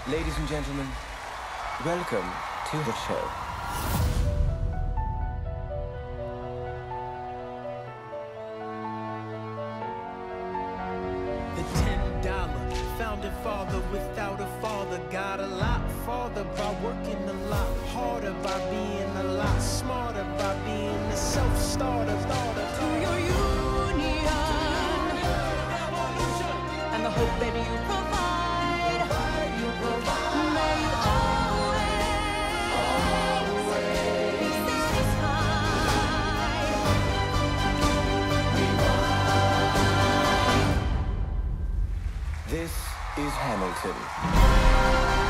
Ladies and gentlemen, welcome to the show. The $10 founding father without a father got a lot farther by working a lot harder, by being a lot smarter, by being a self-starter. To your union and the hope that you provide, may you always be satisfied. This is Hamilton.